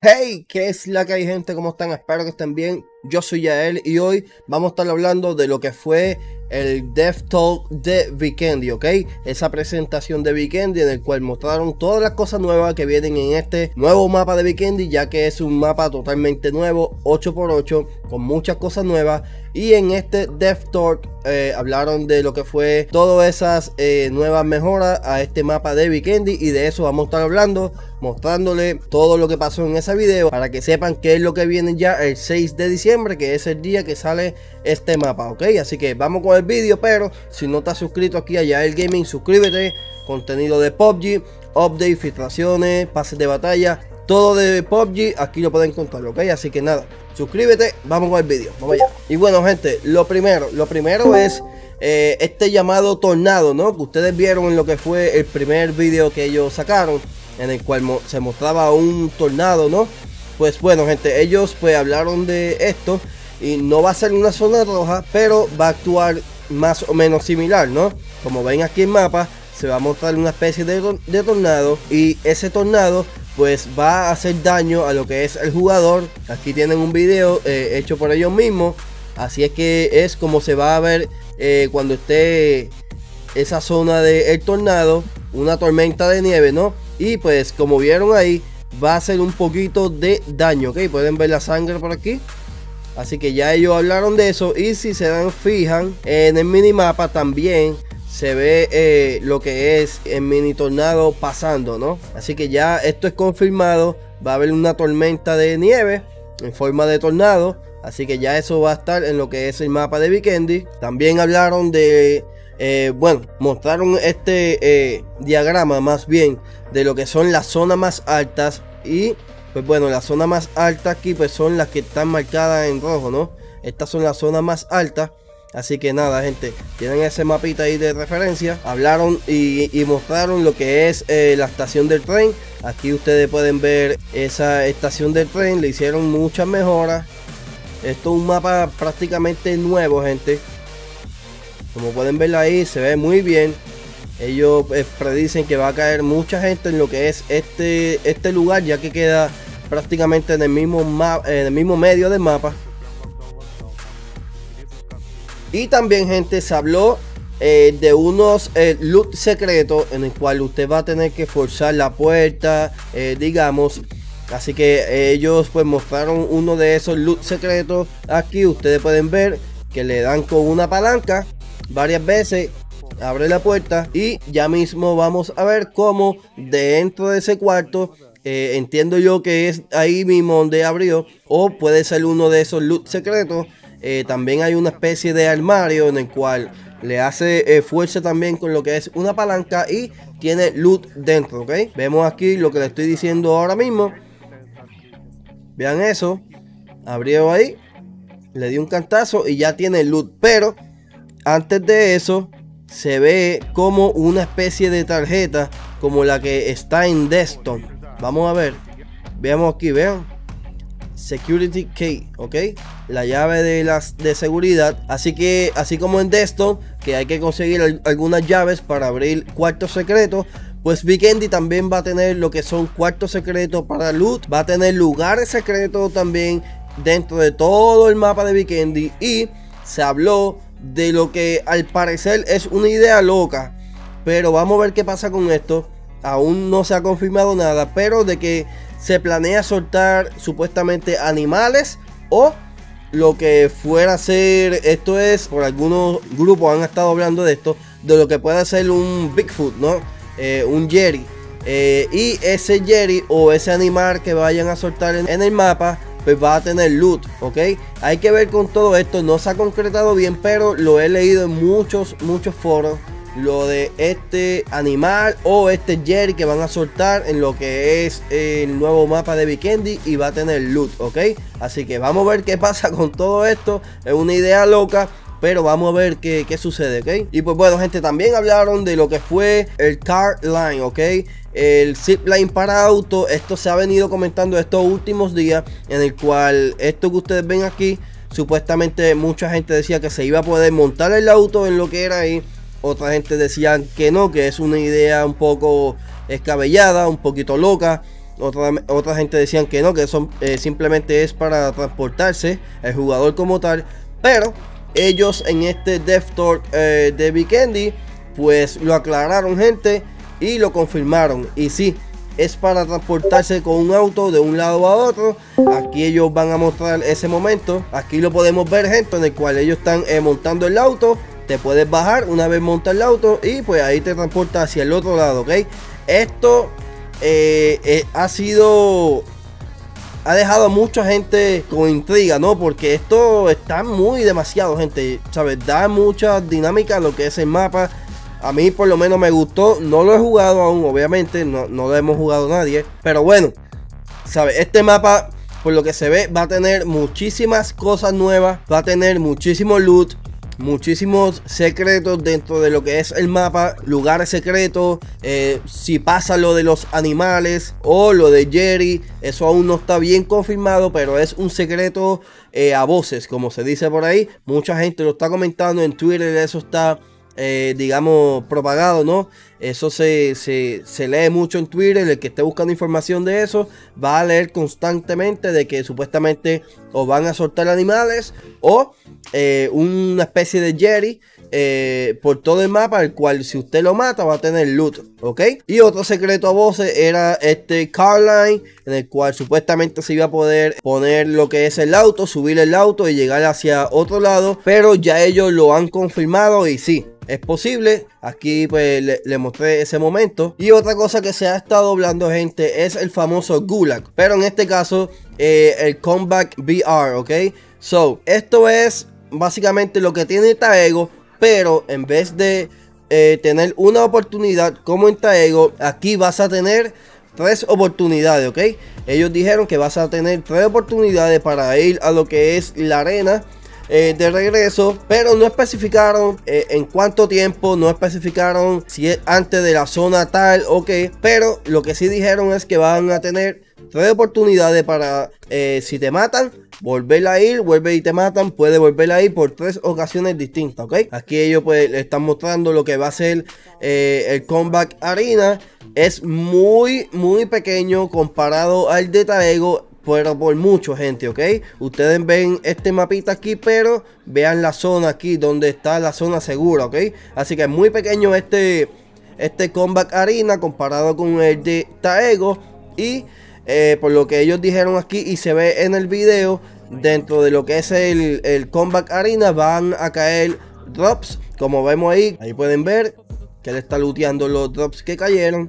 Hey, ¿qué es la que hay, gente? ¿Cómo están? Espero que estén bien. Yo soy Yael y hoy vamos a estar hablando de lo que fue el Dev Talk de Vikendi, ¿ok? Esa presentación de Vikendi en el cual mostraron todas las cosas nuevas que vienen en este nuevo mapa de Vikendi, ya que es un mapa totalmente nuevo, 8x8, con muchas cosas nuevas. Y en este Dev Talk hablaron de lo que fue todas esas nuevas mejoras a este mapa de Vikendi, y de eso vamos a estar hablando, mostrándole todo lo que pasó en ese video para que sepan qué es lo que viene ya el 6 de diciembre, que es el día que sale este mapa, ok. Así que vamos con el vídeo, pero si no estás suscrito aquí a Yael Gaming, suscríbete. Contenido de PUBG, update, filtraciones, pases de batalla, todo de PUBG aquí lo pueden encontrar, ok. Así que nada, suscríbete, vamos con el vídeo, vamos allá. Y bueno, gente, lo primero es este llamado tornado, ¿no? Que ustedes vieron en lo que fue el primer vídeo que ellos sacaron, en el cual se mostraba un tornado, ¿no? Pues bueno, gente, ellos pues hablaron de esto, y no va a ser una zona roja, pero va a actuar más o menos similar, ¿no? Como ven aquí en mapa, se va a mostrar una especie de tornado, y ese tornado pues va a hacer daño a lo que es el jugador. Aquí tienen un video hecho por ellos mismos, así es que es como se va a ver cuando esté esa zona del tornado, una tormenta de nieve, ¿no? Y pues como vieron ahí, va a hacer un poquito de daño, ¿ok? Pueden ver la sangre por aquí. Así que ya ellos hablaron de eso, y si se dan fijan en el minimapa también se ve lo que es el mini tornado pasando, ¿no? Así que ya esto es confirmado, va a haber una tormenta de nieve en forma de tornado, así que ya eso va a estar en lo que es el mapa de Vikendi. También hablaron de, bueno, mostraron este diagrama más bien de lo que son las zonas más altas, y pues bueno, las zonas más altas aquí pues son las que están marcadas en rojo, ¿no? Estas son las zonas más altas. Así que nada, gente, tienen ese mapita ahí de referencia. Hablaron y mostraron lo que es la estación del tren. Aquí ustedes pueden ver esa estación del tren, le hicieron muchas mejoras. Esto es un mapa prácticamente nuevo, gente. Como pueden ver ahí, se ve muy bien. Ellos predicen que va a caer mucha gente en lo que es este lugar, ya que queda prácticamente en el mismo medio del mapa. Y también, gente, se habló de unos loot secretos en el cual usted va a tener que forzar la puerta, digamos. Así que ellos pues mostraron uno de esos loot secretos. Aquí ustedes pueden ver que le dan con una palanca varias veces, abre la puerta, y ya mismo vamos a ver cómo dentro de ese cuarto, entiendo yo que es ahí mismo donde abrió, o puede ser uno de esos loot secretos. También hay una especie de armario en el cual le hace fuerza también con lo que es una palanca, y tiene loot dentro, ¿ok? Vemos aquí lo que le estoy diciendo ahora mismo. Vean eso. Abrió ahí, le dio un cantazo y ya tiene loot. Pero antes de eso se ve como una especie de tarjeta como la que está en Desktop. Vamos a ver. Veamos aquí, vean. Security Key, ok, la llave de seguridad. Así que así como en Desktop, que hay que conseguir algunas llaves para abrir cuartos secretos, pues Vikendi también va a tener lo que son cuartos secretos para loot. Va a tener lugares secretos también dentro de todo el mapa de Vikendi. Y se habló de lo que al parecer es una idea loca, pero vamos a ver qué pasa con esto. Aún no se ha confirmado nada, pero de que se planea soltar supuestamente animales, o lo que fuera a ser, esto es, por algunos grupos han estado hablando de esto, de lo que puede ser un Bigfoot, ¿no? Un Yeti, y ese Yeti o ese animal que vayan a soltar en el mapa pues va a tener loot, ok. Hay que ver con todo esto, no se ha concretado bien, pero lo he leído en muchos foros, lo de este animal o este Yeti que van a soltar en lo que es el nuevo mapa de Vikendi, y va a tener loot, ok. Así que vamos a ver qué pasa con todo esto. Es una idea loca, pero vamos a ver qué sucede, ok. Y pues bueno, gente, también hablaron de lo que fue el Car Line, ok, el zipline para auto. Esto se ha venido comentando estos últimos días, en el cual esto que ustedes ven aquí, supuestamente mucha gente decía que se iba a poder montar el auto en lo que era ahí. Otra gente decía que no, que es una idea un poco escabellada, un poquito loca. otra gente decían que no, que eso simplemente es para transportarse el jugador como tal. Pero ellos en este Death Talk de Vikendi pues lo aclararon, gente, y lo confirmaron. Y sí, es para transportarse con un auto de un lado a otro. Aquí ellos van a mostrar ese momento. Aquí lo podemos ver, gente, en el cual ellos están montando el auto. Te puedes bajar una vez montas el auto y pues ahí te transporta hacia el otro lado, ¿ok? Esto ha dejado a mucha gente con intriga, ¿no? Porque esto está muy demasiado, gente, ¿sabes? Da mucha dinámica a lo que es el mapa. A mí por lo menos me gustó. No lo he jugado aún, obviamente, no lo hemos jugado nadie. Pero bueno, ¿sabes? Este mapa, por lo que se ve, va a tener muchísimas cosas nuevas. Va a tener muchísimo loot, muchísimos secretos dentro de lo que es el mapa, lugares secretos. Si pasa lo de los animales o lo de Jerry, eso aún no está bien confirmado, pero es un secreto a voces, como se dice por ahí. Mucha gente lo está comentando en Twitter, eso está digamos propagado, ¿no? Eso se lee mucho en Twitter. El que esté buscando información de eso va a leer constantemente de que supuestamente o van a soltar animales o una especie de Jerry por todo el mapa, el cual si usted lo mata va a tener loot, ¿ok? Y otro secreto a voces era este car line, en el cual supuestamente se iba a poder poner lo que es el auto, subir el auto y llegar hacia otro lado, pero ya ellos lo han confirmado y sí, es posible. Aquí pues le mostré ese momento. Y otra cosa que se ha estado hablando, gente, es el famoso Gulag, pero en este caso el Comeback VR, ¿ok? So, esto es básicamente lo que tiene Taego, pero en vez de tener una oportunidad como en Taego, aquí vas a tener 3 oportunidades, ¿ok? Ellos dijeron que vas a tener 3 oportunidades para ir a lo que es la arena de regreso, pero no especificaron en cuánto tiempo, no especificaron si es antes de la zona tal o qué, pero lo que sí dijeron es que van a tener 3 oportunidades para si te matan, volver a ir, vuelve y te matan, puede volver a ir por 3 ocasiones distintas, ¿ok? Aquí ellos pues le están mostrando lo que va a ser el Comeback Arena. Es muy pequeño comparado al de Taego, pero por mucho, gente, ¿ok? Ustedes ven este mapita aquí, pero vean la zona aquí donde está la zona segura, ¿ok? Así que es muy pequeño este Comeback Arena comparado con el de Taego. Y por lo que ellos dijeron aquí y se ve en el video, dentro de lo que es el Comeback Arena van a caer drops, como vemos ahí pueden ver que él está looteando los drops que cayeron.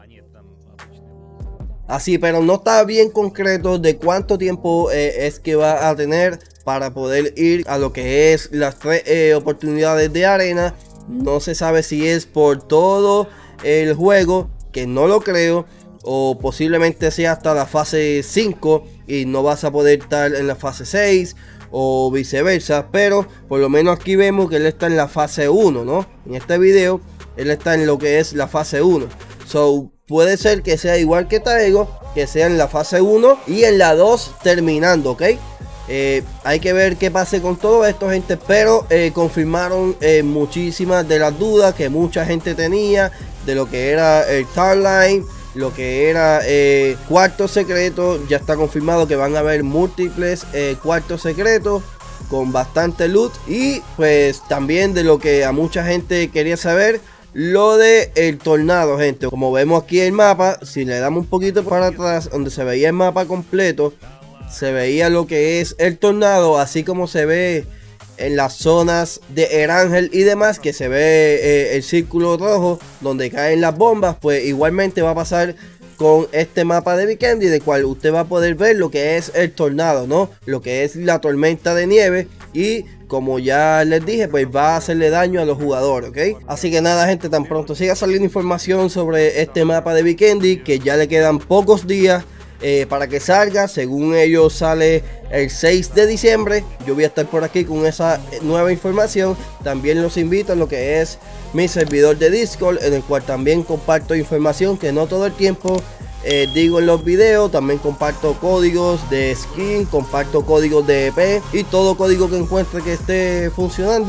Así, pero no está bien concreto de cuánto tiempo es que va a tener para poder ir a lo que es las 3 oportunidades de arena. No se sabe si es por todo el juego, que no lo creo, o posiblemente sea hasta la fase 5 y no vas a poder estar en la fase 6 o viceversa. Pero por lo menos aquí vemos que él está en la fase 1, ¿no? En este video él está en lo que es la fase 1. So, puede ser que sea igual que Taego, que sea en la fase 1 y en la 2 terminando, ¿ok? Hay que ver qué pase con todo esto, gente, pero confirmaron muchísimas de las dudas que mucha gente tenía de lo que era el car line, lo que era cuartos secretos. Ya está confirmado que van a haber múltiples cuartos secretos con bastante loot. Y pues también de lo que a mucha gente quería saber, lo de el tornado, gente. Como vemos aquí el mapa, si le damos un poquito para atrás, donde se veía el mapa completo, se veía lo que es el tornado, así como se ve en las zonas de Erangel y demás, que se ve el círculo rojo donde caen las bombas. Pues igualmente va a pasar con este mapa de Vikendi, de cual usted va a poder ver lo que es el tornado, ¿no? Lo que es la tormenta de nieve. Y como ya les dije, pues va a hacerle daño a los jugadores, ¿ok? Así que nada, gente, tan pronto siga saliendo información sobre este mapa de Vikendi, que ya le quedan pocos días para que salga. Según ellos sale el 6 de diciembre. Yo voy a estar por aquí con esa nueva información. También los invito a lo que es mi servidor de Discord, en el cual también comparto información que no todo el tiempo digo en los videos. También comparto códigos de skin, comparto códigos de EP y todo código que encuentre que esté funcionando.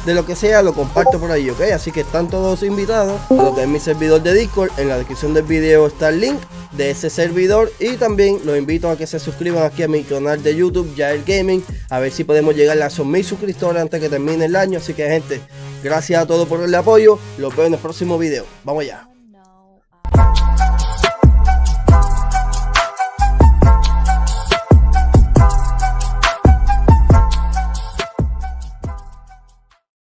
de lo que sea, lo comparto por ahí, ok. Así que están todos invitados a lo que es mi servidor de Discord. En la descripción del video está el link de ese servidor, y también los invito a que se suscriban aquí a mi canal de YouTube, Yael Gaming, a ver si podemos llegar a esos 1000 suscriptores antes que termine el año. Así que gente, gracias a todos por el apoyo, los veo en el próximo video. Vamos allá.